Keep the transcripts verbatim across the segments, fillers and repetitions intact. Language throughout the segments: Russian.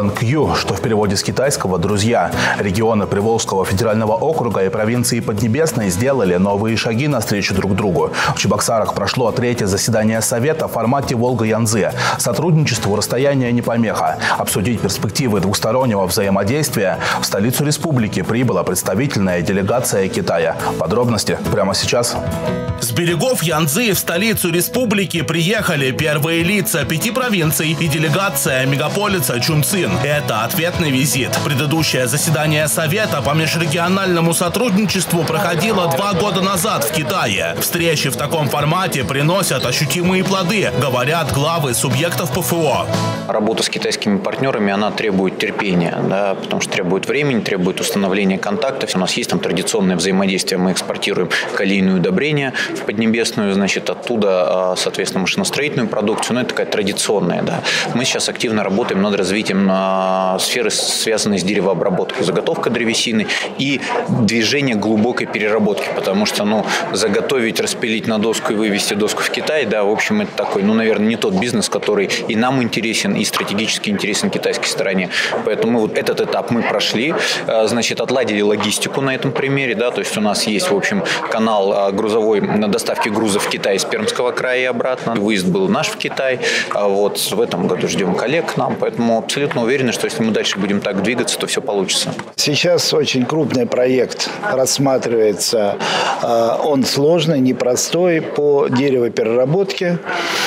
Вэнкью, что в переводе с китайского «друзья». Регионы Приволжского федерального округа и провинции Поднебесной сделали новые шаги навстречу друг другу. В Чебоксарах прошло третье заседание Совета в формате Волга-Янцзы. Сотрудничеству расстояние не помеха. Обсудить перспективы двустороннего взаимодействия в столицу республики прибыла представительная делегация Китая. Подробности прямо сейчас. С берегов Янцзы в столицу республики приехали первые лица пяти провинций и делегация мегаполиса Чунцин. Это ответный визит. Предыдущее заседание Совета по межрегиональному сотрудничеству проходило два года назад в Китае. Встречи в таком формате приносят ощутимые плоды, говорят главы субъектов ПФО. Работа с китайскими партнерами, она требует терпения, да, потому что требует времени, требует установления контактов. У нас есть там традиционное взаимодействие, мы экспортируем калийные удобрения в Поднебесную, значит, оттуда, соответственно, машиностроительную продукцию, но это такая традиционная, да. Мы сейчас активно работаем над развитием сферы, связанной с деревообработкой, заготовка древесины и движение глубокой переработки, потому что, ну, заготовить, распилить на доску и вывести доску в Китай, да, в общем, это такой, ну, наверное, не тот бизнес, который и нам интересен, и стратегически интересен китайской стороне. Поэтому вот этот этап мы прошли, значит, отладили логистику на этом примере, да, то есть у нас есть, в общем, канал грузовой на доставке грузов в Китай из Пермского края и обратно. Выезд был наш в Китай, вот в этом году ждем коллег к нам, поэтому абсолютно уверены, что если мы дальше будем так двигаться, то все получится. Сейчас очень крупный проект рассматривается, он сложный, непростой, по деревопереработке.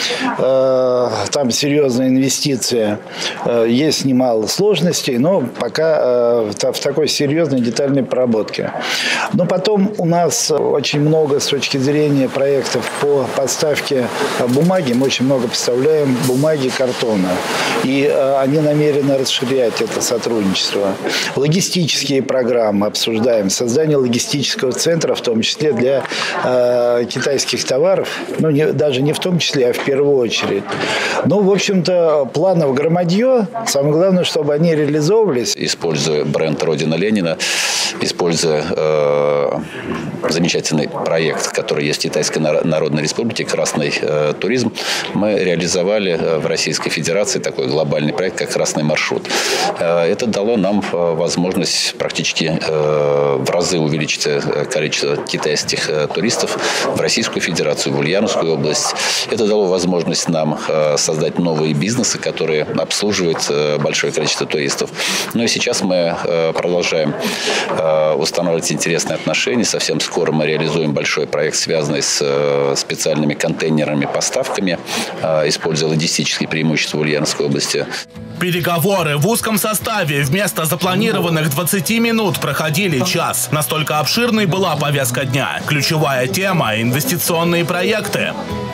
Там серьезная инвестиция, есть немало сложностей, но пока в такой серьезной детальной проработке. Но потом у нас очень много с точки зрения проектов по поставке бумаги, мы очень много поставляем бумаги, картона, и они намерены расширять это сотрудничество. Логистические программы обсуждаем, создание логистического центра, в том числе для э, китайских товаров, ну не, даже не в том числе, а в первую очередь. Ну, в общем-то, планов громадье, самое главное, чтобы они реализовывались. Используя бренд «Родина Ленина», используя э, замечательный проект, который есть в Китайской Народной Республике, «Красный э, туризм», мы реализовали в Российской Федерации такой глобальный проект, как «Красный маршрут». Э, это дало нам возможность практически э, в разы увеличить количество китайских э, туристов в Российскую Федерацию, в Ульяновскую область. Это дало возможность нам э, создать новые бизнесы, которые обслуживают э, большое количество туристов. Ну и сейчас мы э, продолжаем э, устанавливать интересные отношения. Совсем скоро мы реализуем большой проект, связанный с э, специальными контейнерными поставками, э, используя логистические преимущества в Ульяновской области. Переговоры в узком составе вместо запланированных двадцати минут проходили час. Настолько обширной была повестка дня. Ключевая тема – инвестиционные проекты.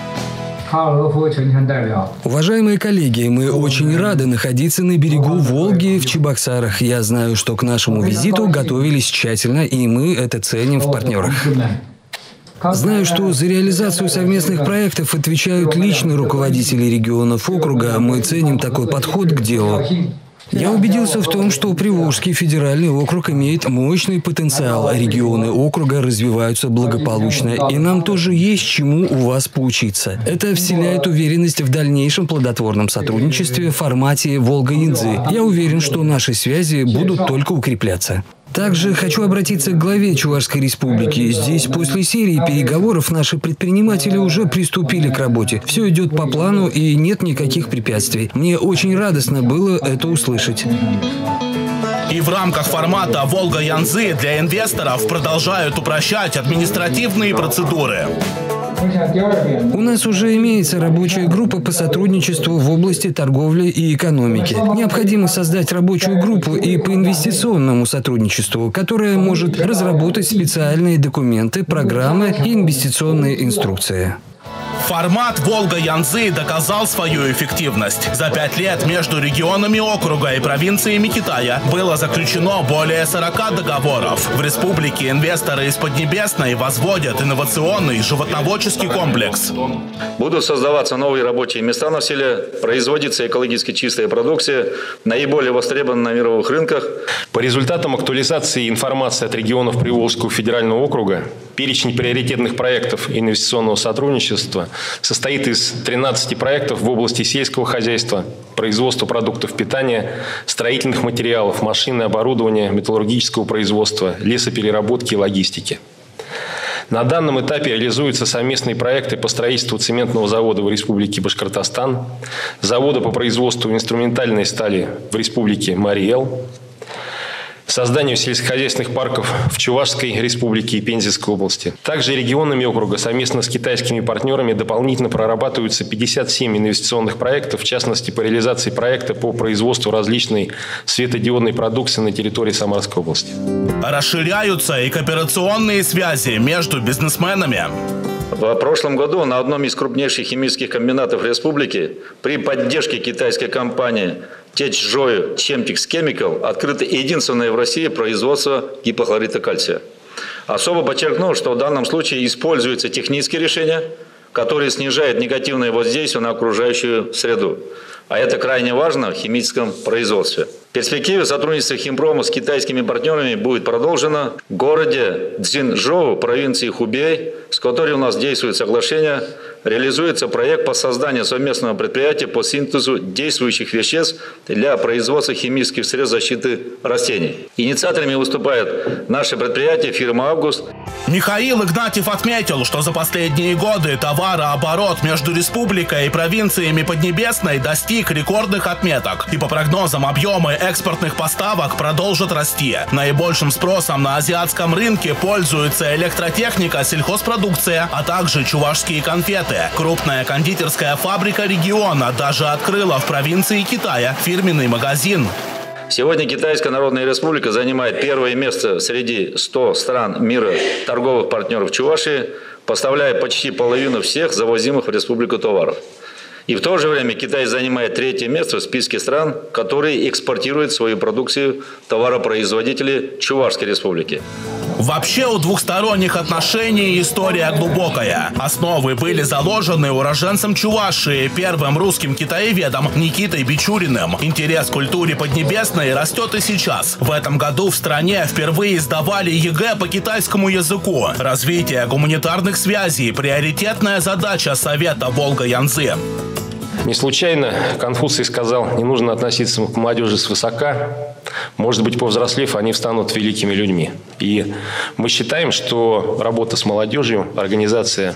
Уважаемые коллеги, мы очень рады находиться на берегу Волги в Чебоксарах. Я знаю, что к нашему визиту готовились тщательно, и мы это ценим в партнерах. Знаю, что за реализацию совместных проектов отвечают лично руководители регионов округа. Мы ценим такой подход к делу. Я убедился в том, что Приволжский федеральный округ имеет мощный потенциал, а регионы округа развиваются благополучно, и нам тоже есть чему у вас поучиться. Это вселяет уверенность в дальнейшем плодотворном сотрудничестве в формате Волга-Янцзы. Я уверен, что наши связи будут только укрепляться. Также хочу обратиться к главе Чувашской республики. Здесь после серии переговоров наши предприниматели уже приступили к работе. Все идет по плану и нет никаких препятствий. Мне очень радостно было это услышать. И в рамках формата Волга-Янцзы для инвесторов продолжают упрощать административные процедуры. У нас уже имеется рабочая группа по сотрудничеству в области торговли и экономики. Необходимо создать рабочую группу и по инвестиционному сотрудничеству, которая может разработать специальные документы, программы и инвестиционные инструкции. Формат Волга-Янцзы доказал свою эффективность. За пять лет между регионами округа и провинциями Китая было заключено более сорока договоров. В республике инвесторы из Поднебесной возводят инновационный животноводческий комплекс. Будут создаваться новые рабочие места на селе, производиться экологически чистая продукция, наиболее востребована на мировых рынках. По результатам актуализации информации от регионов Приволжского федерального округа, перечень приоритетных проектов инвестиционного сотрудничества состоит из тринадцати проектов в области сельского хозяйства, производства продуктов питания, строительных материалов, машин и оборудования, металлургического производства, лесопереработки и логистики. На данном этапе реализуются совместные проекты по строительству цементного завода в Республике Башкортостан, завода по производству инструментальной стали в Республике Марий-Эл, созданию сельскохозяйственных парков в Чувашской Республике и Пензенской области. Также регионами округа совместно с китайскими партнерами дополнительно прорабатываются пятьдесят семь инвестиционных проектов, в частности по реализации проекта по производству различной светодиодной продукции на территории Самарской области. Расширяются и кооперационные связи между бизнесменами. В прошлом году на одном из крупнейших химических комбинатов республики при поддержке китайской компании Течжоу Chemtex Chemical открыто единственное в России производство гипохлорита кальция. Особо подчеркну, что в данном случае используются технические решения, которые снижают негативное воздействие на окружающую среду. А это крайне важно в химическом производстве. В перспективе сотрудничества химпрома с китайскими партнерами будет продолжено в городе Цзинчжоу, провинции Хубей, с которой у нас действует соглашение, реализуется проект по созданию совместного предприятия по синтезу действующих веществ для производства химических средств защиты растений. Инициаторами выступают наши предприятия, фирма «Август». Михаил Игнатьев отметил, что за последние годы товарооборот между республикой и провинциями Поднебесной достиг рекордных отметок. И по прогнозам объемы экспортных поставок продолжат расти. Наибольшим спросом на азиатском рынке пользуется электротехника, сельхозпродукция, а также чувашские конфеты. Крупная кондитерская фабрика региона даже открыла в провинции Китая фирменный магазин. Сегодня Китайская Народная Республика занимает первое место среди ста стран мира торговых партнеров Чувашии, поставляя почти половину всех завозимых в республику товаров. И в то же время Китай занимает третье место в списке стран, которые экспортируют свою продукцию товаропроизводители Чувашской Республики. Вообще у двухсторонних отношений история глубокая. Основы были заложены уроженцем Чувашии, первым русским китаеведом Никитой Бичуриным. Интерес к культуре Поднебесной растет и сейчас. В этом году в стране впервые сдавали ЕГЭ по китайскому языку. Развитие гуманитарных связей – приоритетная задача Совета Волга-Янцзы. Не случайно Конфуций сказал, не нужно относиться к молодежи свысока. Может быть, повзрослев, они станут великими людьми. И мы считаем, что работа с молодежью, организация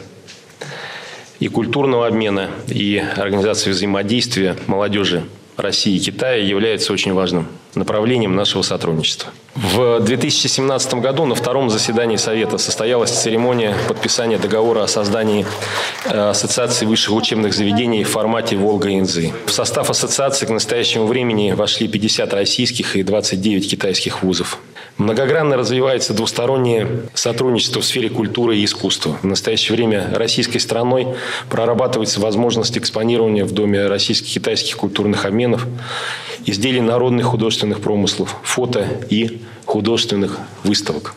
и культурного обмена, и организация взаимодействия молодежи России и Китая является очень важным направлением нашего сотрудничества. В две тысячи семнадцатом году на втором заседании Совета состоялась церемония подписания договора о создании Ассоциации высших учебных заведений в формате Волга-Янцзы. В состав ассоциации к настоящему времени вошли пятьдесят российских и двадцать девять китайских вузов. Многогранно развивается двустороннее сотрудничество в сфере культуры и искусства. В настоящее время российской стороной прорабатывается возможность экспонирования в Доме российско-китайских культурных обменов изделий народных художественных промыслов, фото и художественных выставок.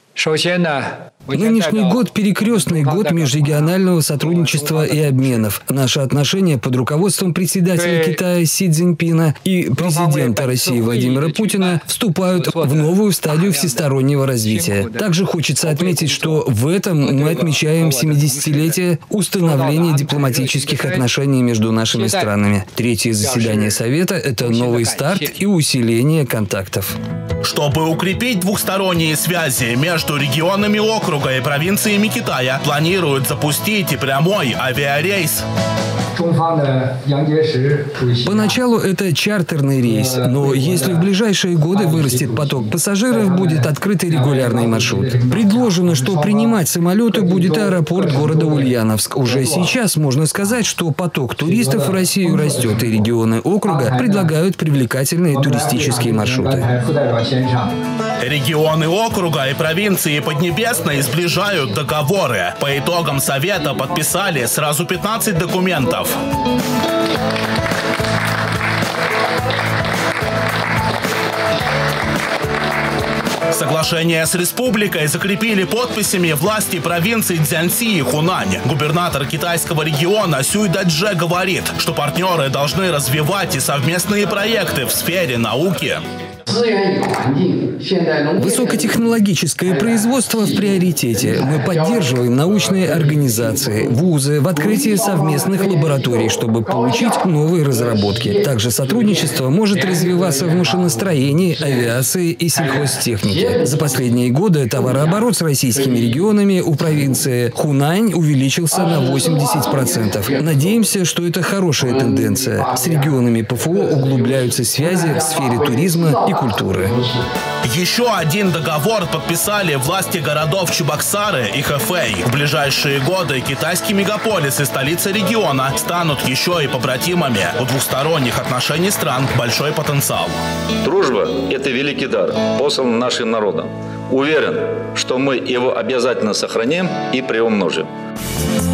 Нынешний год – перекрестный год межрегионального сотрудничества и обменов. Наши отношения под руководством председателя Китая Си Цзиньпина и президента России Владимира Путина вступают в новую стадию всестороннего развития. Также хочется отметить, что в этом мы отмечаем семидесятилетие установления дипломатических отношений между нашими странами. Третье заседание Совета – это новый старт и усиление контактов. Чтобы укрепить двухсторонние связи между регионами округа и провинциями Китая, планируют запустить и прямой авиарейс. Поначалу это чартерный рейс, но если в ближайшие годы вырастет поток пассажиров, будет открытый регулярный маршрут. Предложено, что принимать самолеты будет аэропорт города Ульяновск. Уже сейчас можно сказать, что поток туристов в Россию растет, и регионы округа предлагают привлекательные туристические маршруты. Регионы округа и провинции Поднебесной сближают договоры. По итогам Совета подписали сразу пятнадцать документов. Соглашение с республикой закрепили подписями власти провинций Цзянси и Хунань. Губернатор китайского региона Сюй Дачже говорит, что партнеры должны развивать и совместные проекты в сфере науки. Высокотехнологическое производство в приоритете. Мы поддерживаем научные организации, вузы в открытии совместных лабораторий, чтобы получить новые разработки. Также сотрудничество может развиваться в машиностроении, авиации и сельхозтехнике. За последние годы товарооборот с российскими регионами у провинции Хунань увеличился на восемьдесят процентов. Надеемся, что это хорошая тенденция. С регионами ПФО углубляются связи в сфере туризма и культуры. Еще один договор подписали власти городов Чебоксары и Хэфэй. В ближайшие годы китайский мегаполис и столица региона станут еще и побратимами. У двухсторонних отношений стран большой потенциал. Дружба – это великий дар, послан нашим народам. Уверен, что мы его обязательно сохраним и приумножим.